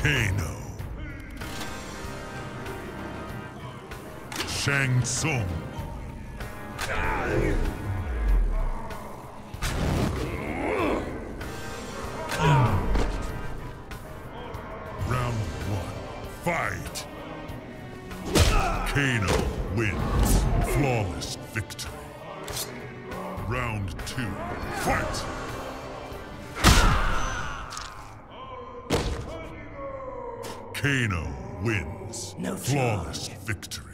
Kano. Shang Tsung. Round 1. Fight! Kano wins. Flawless victory. Round 2. Fight! Kano wins. No Flawless charge. victory.